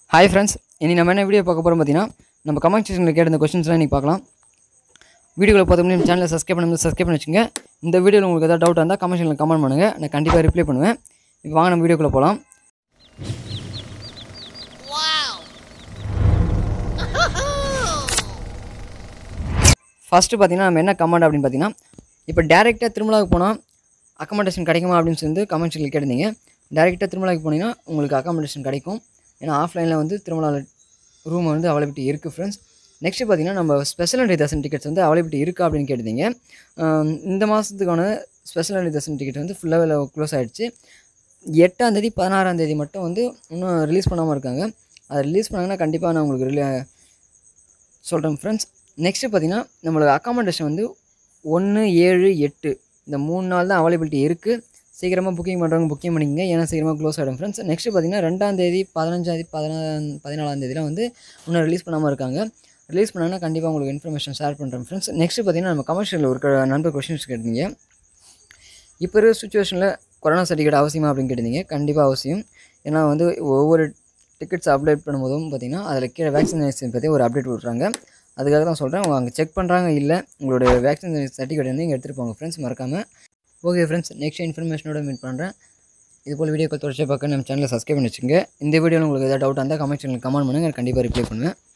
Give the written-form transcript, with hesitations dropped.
Hi friends, இனி நம்ம என்ன வீடியோ பார்க்க போறோம் பார்த்தீங்கன்னா நம்ம கமெண்ட் செக்ஷனில் கேட்ட இந்த क्वेश्चंसலாம் இன்னைக்கு பார்க்கலாம். வீடியோக்குள்ள பார்த்தோம்னா நம்ம சேனலை சப்ஸ்கிரைப் பண்ணி வச்சுங்க. இந்த வீடியோல உங்களுக்கு ஏதாவது டவுட் இருந்தால் கமெண்ட் செக்ஷனில் கமெண்ட் பண்ணுங்க. நான் கண்டிப்பாக ரிப்ளை பண்ணுவேன். இப்போ வாங்க நம்ம வீடியோக்குள்ள போலாம். ஃபர்ஸ்ட் பார்த்தீங்கன்னா நம்ம என்ன கமெண்ட் அப்படின்னு பார்த்தீங்கன்னா இப்போ டைரெக்டாக திருமலாவுக்கு போனால் அக்கமடேஷன் கிடைக்குமா அப்படின்னு சொல்லி கமெண்ட் செக்ஷனில் கேட்டிருந்தீங்க. டைரெக்டாக திருமலாவுக்கு போனீங்கன்னா உங்களுக்கு அக்கமடேஷன் கிடைக்கும். ஏன்னா ஆஃப்லைனில் வந்து திருமலாவில் ரூம் வந்து அவைலபிலிட்டி இருக்குது ஃப்ரெண்ட்ஸ். நெக்ஸ்ட்டு பார்த்தீங்கன்னா நம்ம ஸ்பெஷல் அண்ட் தர்சன் டிக்கெட்ஸ் வந்து அவைலபிலிட்டி இருக்கா அப்படின்னு கேட்டிருந்தீங்க. இந்த மாதத்துக்கான ஸ்பெஷல் அண்ட் தர்சன் டிக்கெட் வந்து ஃபுல்லாக க்ளோஸ் ஆகிடுச்சு. 8ஆம் தேதி 16ஆம் தேதி மட்டும் வந்து இன்னும் ரிலீஸ் பண்ணாமல் இருக்காங்க. அதை ரிலீஸ் பண்ணாங்கன்னா கண்டிப்பாக நான் உங்களுக்கு சொல்கிறேன் ஃப்ரெண்ட்ஸ். நெக்ஸ்ட்டு பார்த்தீங்கன்னா நம்மளோட அக்காமடேஷன் வந்து 1, 7, 8 இந்த 3 நாள் தான் அவைலபிலிட்டி இருக்குது. சீக்கிரமாக புக்கிங் பண்ணுறவங்க புக்கிங் பண்ணிக்கங்க, ஏன்னா சீக்கிரமாக க்ளோஸ் ஆகிடும் ஃப்ரெண்ட்ஸ். நெக்ஸ்ட்டு பார்த்தீங்கன்னா 2ஆம் தேதி 15ஆம் தேதி 14ஆம் தேதிலாம் வந்து இன்னும் ரிலீஸ் பண்ணாமல் இருக்காங்க. ரிலீஸ் பண்ணாங்கன்னா கண்டிப்பாக உங்களுக்கு இன்ஃபர்மேஷன் ஷேர் பண்ணுறேன் ஃப்ரெண்ட்ஸ். நெக்ஸ்ட்டு பார்த்தீங்கன்னா நம்ம கமர்ஷியலில் ஒரு நண்பர் கொஸ்டின்ஸ் கேட்டிருந்தீங்க. இப்போ இருக்கிற சுச்சுவேஷனில் கொரோனா சர்டிஃபிகேட் அவசியமா அப்படின்னு கேட்டிருந்தீங்க. கண்டிப்பாக அவசியம். ஏன்னா வந்து ஒவ்வொரு டிக்கெட்ஸ் அப்டேட் பண்ணும்போதும் பார்த்தீங்கன்னா அதில் கீழே வேக்சினேஷன் பற்றி ஒரு அப்டேட் விட்றாங்க. அதுக்காக தான் சொல்கிறேன். அவங்க அங்கே செக் பண்ணுறாங்க, இல்லை உங்களோட வேக்சினேஷன் சர்டிஃபிகேட் வந்து இங்கே எடுத்துகிட்டு போங்க ஃப்ரெண்ட்ஸ், மறக்காமல். ஓகே ஃப்ரெண்ட்ஸ், நெக்ஸ்ட் இன்ஃபர்மேஷனோட மீட் பண்ணுறேன். இதுபோல் வீடியோக்கள் தொடர்ச்சியாக பார்க்க நம்ம சேனலை சப்ஸ்கிரைப் பண்ணி வச்சுங்க. இந்த வீடியோவில் உங்களுக்கு ஏதாவது டவுட் இருந்தால் கமெண்ட் செக்ஷனில் கமெண்ட் பண்ணுங்கள், கண்டிப்பாக ரிப்ளை பண்ணுவேன்.